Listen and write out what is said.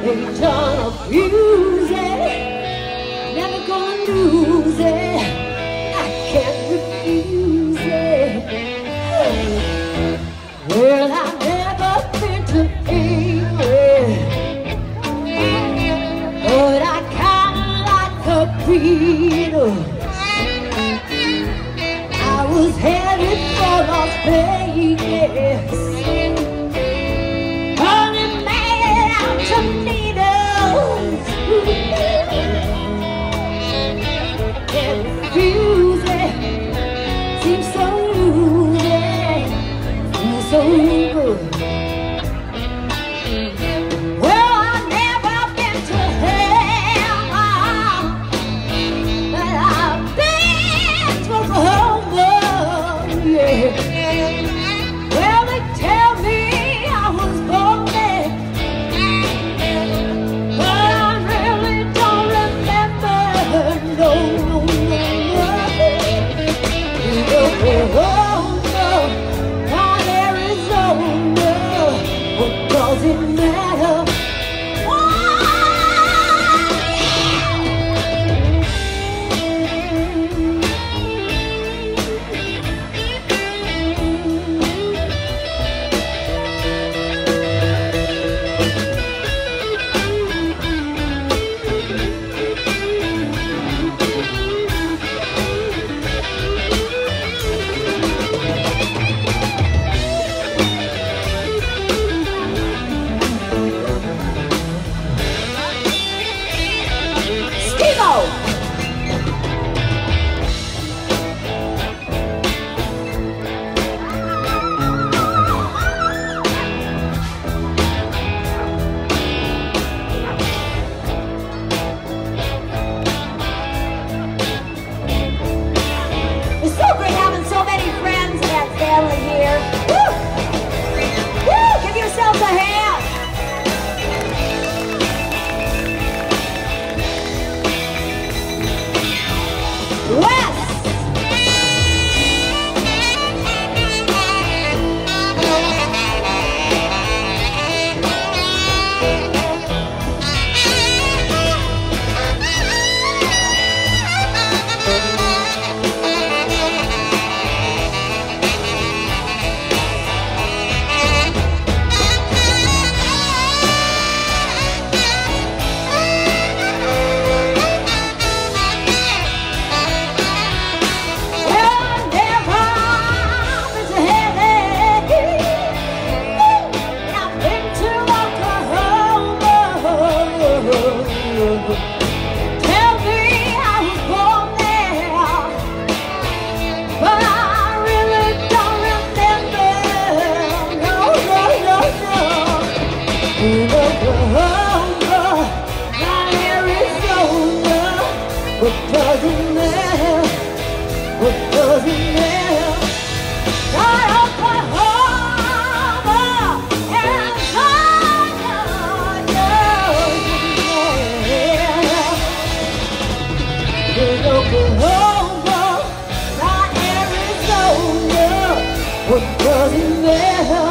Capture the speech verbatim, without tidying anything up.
They don't abuse it, never gonna lose it. I can't refuse it. Well, I've never been to England, but I kinda like the Beatles. I was headed for Las Vegas, running mad out to needles. Can't refuse it, seems so easy, feels so good. Well, I've never been to hell, but I've been to Oklahoma, yeah. Well, they tell me I was born there, but I really don't remember. No, no, no, no. Oklahoma, not Arizona. What does it matter? Steve-O! It's so great having so many friends and family here. Woo! Woo! Give yourselves a hand. Wes! Tell me I was born there, but I really don't remember. No, no, no, no. In Oklahoma, not Arizona. What does it matter? What does it matter? Not Oklahoma, Arizona. In Oklahoma, not Arizona. What does it matter?